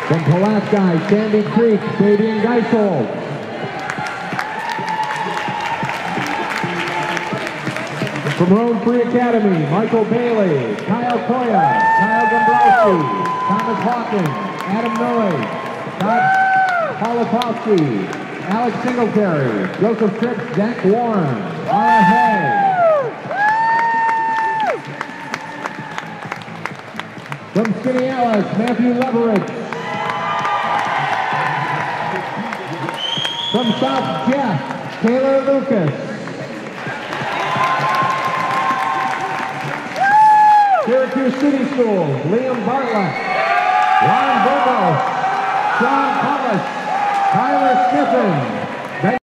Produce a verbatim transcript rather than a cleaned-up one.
From Pulaski, Sandy Creek, Fabian Geisel. From Rome Free Academy, Michael Bailey, Kyle Koya, Kyle Dombrowski, Thomas Hawkins, Adam Noe, Todd Polakowski, Alex Singletary, Joseph Tripp, Zach Warren, Ara Hay. From Skaneateles, Matthew Leverett. From South Jeff, Taylor Lucas. Syracuse City Schools, Liam Bartlett, Ron Burgos, Sean Thomas, Tyler Sniffen.